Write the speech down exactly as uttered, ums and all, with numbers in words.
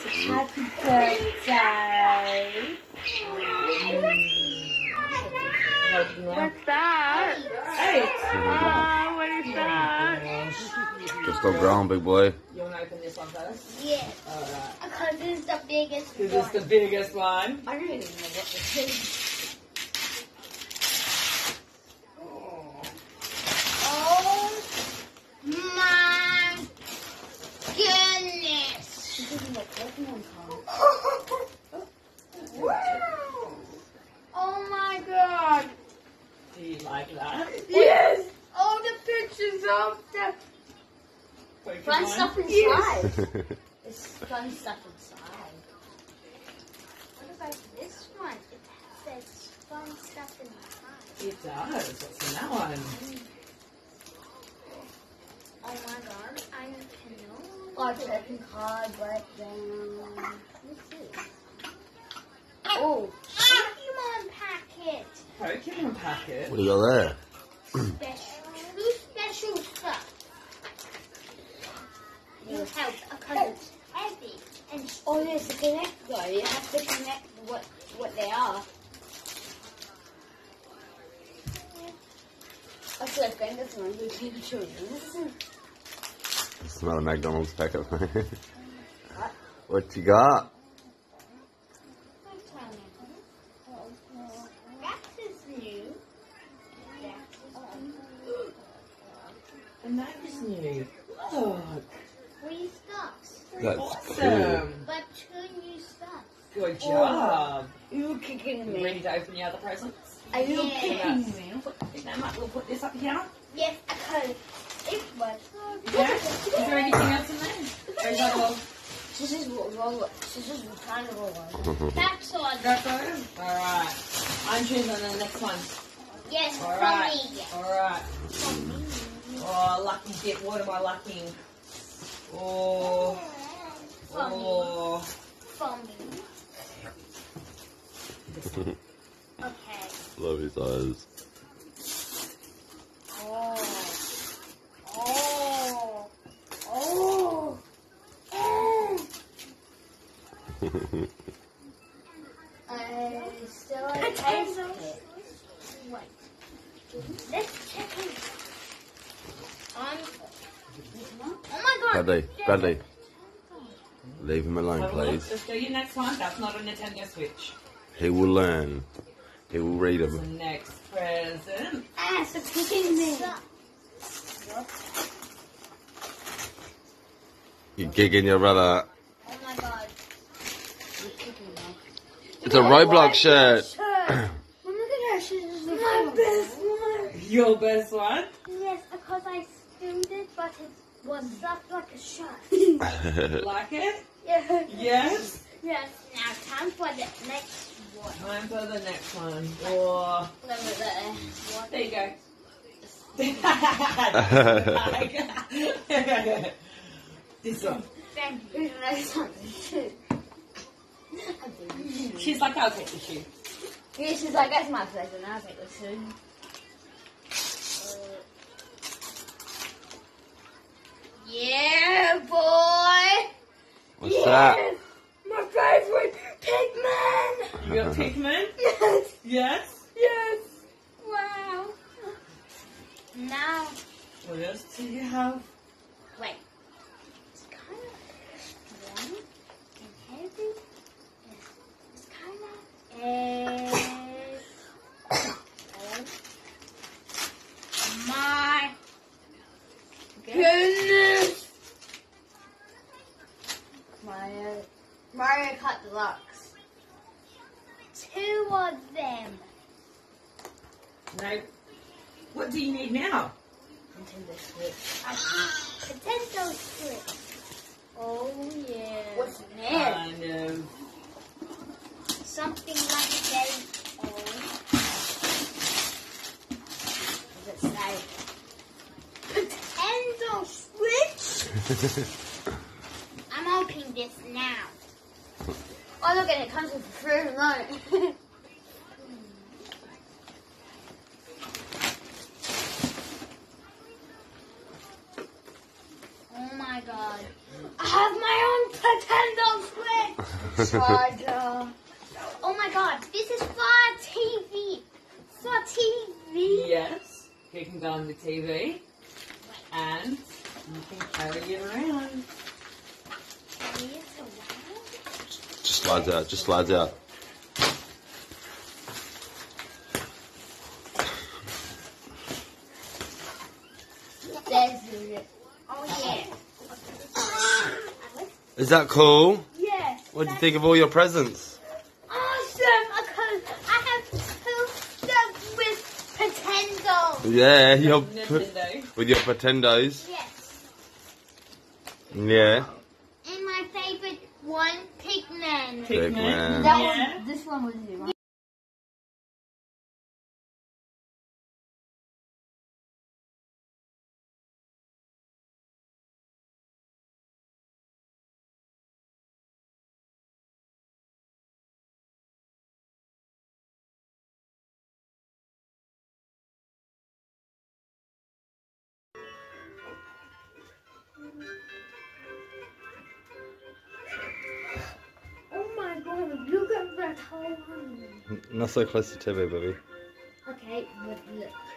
Happy birthday. What's that? Hey. Oh, what is that? Just stop growing, big boy. You want to open this one first? Yes. Alright. Because this is the biggest one. This is the biggest one. I don't even know what this is. Oh my goodness. This is like Pokemon card. Oh my god. Do you like that? Yes. All the pictures of the Pokemon? fun stuff inside. There's fun stuff inside. What about this one? It says fun stuff inside. It does. What's in that one? Oh my god, I can know. Oh, checking card, breakdown. What's this? Oh, Pokemon packet. Pokemon packet. What do you got there? Special, two special stuff. You help because it's heavy. And oh, there's a connector. You have to connect what what they are. I feel like I'm just going to pikachu. This is It's not a McDonald's packet. What you got? And that is new. Look. three stuffs. That's Awesome. But two new stuffs. Good job. You kicking You ready to open the other presents? Are you Yeah. kicking me? Pick them up. We'll put this up here. Yes, because it was. Yeah. Is there anything else in there? Or is that all? This is what roll. This is what kind of roll. That's all. That's all? Alright. I'm choosing the next one. Yes, for Alright. me. Alright. Oh, lucky dip. What am I lucking? Oh. Oh. For me. Okay. Love his eyes. Oh. Oh. Oh. Oh. I still taste it. Wait. Let's check it. On. Oh my god. Bradley, Bradley. Leave him alone, Have a look. please. Let's do your next one. That's not a Nintendo Switch. He will learn. He will read The them. next present. Ah, it's kicking me. You're gigging your brother. Oh my god. You're kicking me. It's a Roblox shirt. Look at her. She's my best one. Your best one? Yes, because I spilled it, but it was stuffed like a shirt. Like it? Yeah. Yes. Yes. Now time for the next one. Time for the next one. Oh. Look at that. What? There you go. This one. Thank you. Next one. She's like, I'll take the shoe. Yeah, she's like, that's my present. I'll take this soon. Yeah, boy. What's Yes! that? My favorite Pikmin. You got Pikmin? Yes. Yes. Yes. Wow. Now, What else do you have? wait. It's kind of strong and heavy. It's, it's kind of a. Oh my goodness. Mario, Mario Kart Deluxe. Two of them. No. What do you need now? Nintendo Switch. Nintendo Switch. Oh yeah. What's next? Kind of. Something like a game. Oh. What does it say? Nintendo Switch. I'm opening this now. Oh look at it, it comes with a free remote. Oh my god. I have my own Nintendo Switch! charger. Oh my god, this is for T V. For T V. Yes. You can go on the T V and you can carry it around. Carry it around? Just slides out. Just slides out. There's it. Oh yeah. Is that cool? Yeah. What do you think of all your presents? Awesome! Because I have two stuff with Pretendo. Yeah, your Nintendo. with your Pretendos. Yes. Yeah. And my favorite one, Pikmin. Big man. That Yeah. one, this one was zero. Oh my god, look at that whole one. Not so close to T V, baby. Okay, but look.